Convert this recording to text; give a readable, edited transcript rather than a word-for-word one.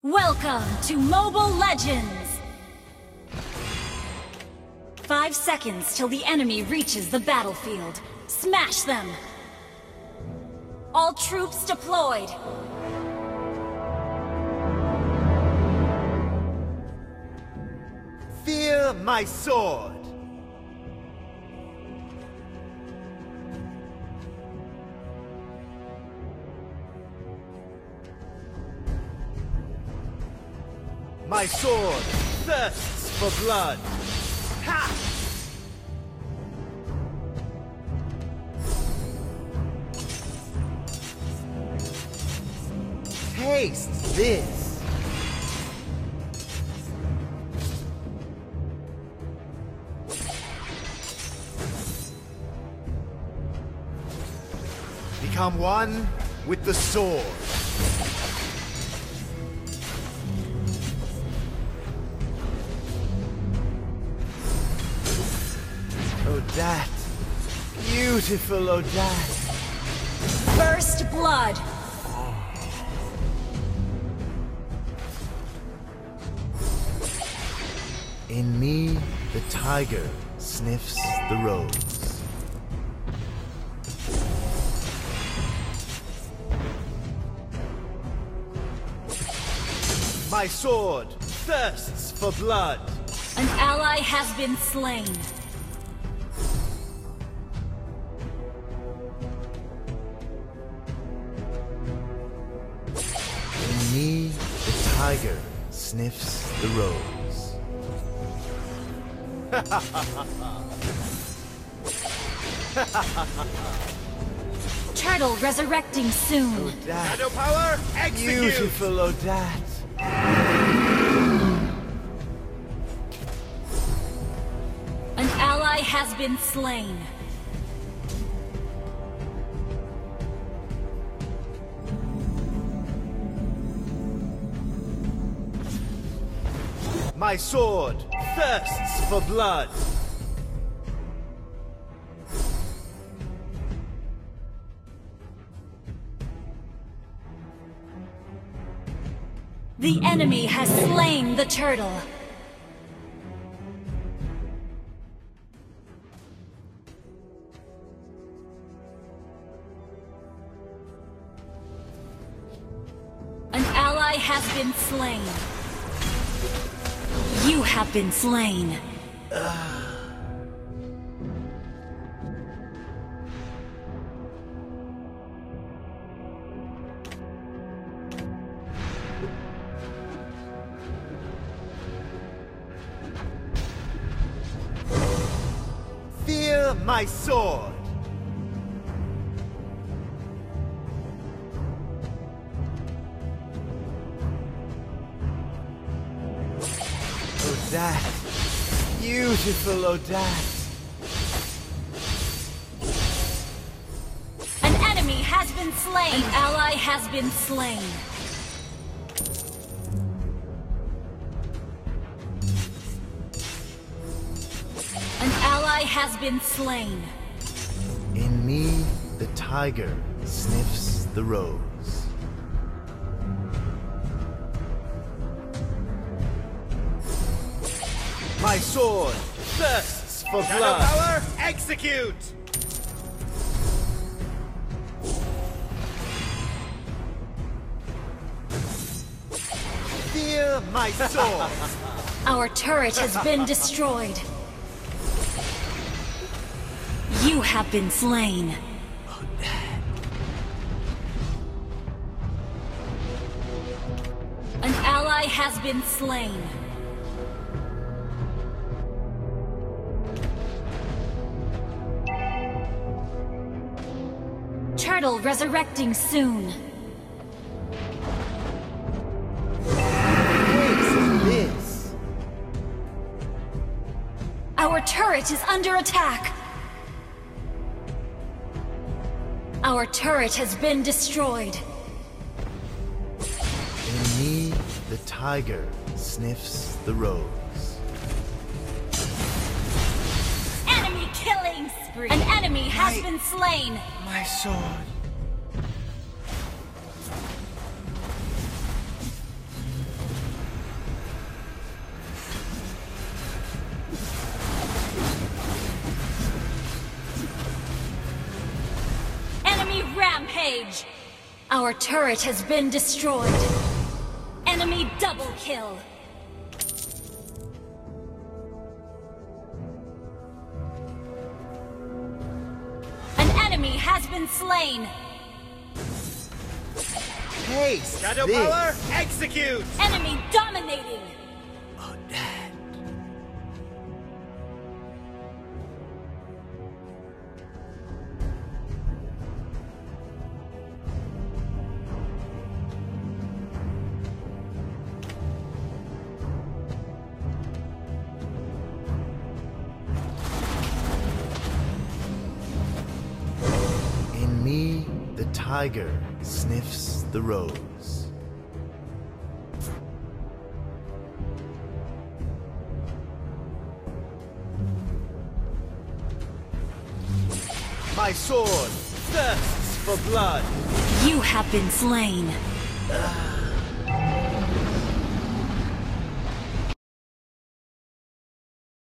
Welcome to Mobile Legends! 5 seconds till the enemy reaches the battlefield. Smash them! All troops deployed! Fear my sword! My sword thirsts for blood! Ha! Taste this! Become one with the sword. Odette, beautiful Odette. First blood! In me, the tiger sniffs the rose. My sword thirsts for blood. An ally has been slain. In me, the tiger sniffs the rose. Turtle resurrecting soon. Odette, Shadow power, execute! beautiful Odette. An ally has been slain. My sword thirsts for blood. The enemy has slain the turtle. An ally has been slain. You have been slain. Fear my sword. Odette, beautiful Odette. An enemy has been slain. An ally has been slain. An ally has been slain. In me, the tiger sniffs the rose. My sword thirsts for Shadow blood. power, execute! Fear my sword. Our turret has been destroyed. You have been slain. An ally has been slain. Turtle resurrecting soon. Taste this. Our turret is under attack. Our turret has been destroyed. In me, the tiger sniffs the rose. Enemy killing spree. An enemy has been slain. My sword. Rampage! Our turret has been destroyed. Enemy double kill. An enemy has been slain. Taste Shadow this. power, execute! Enemy dominating. Oh, Dad. In me, the tiger sniffs the rose. My sword thirsts for blood. You have been slain. Ah.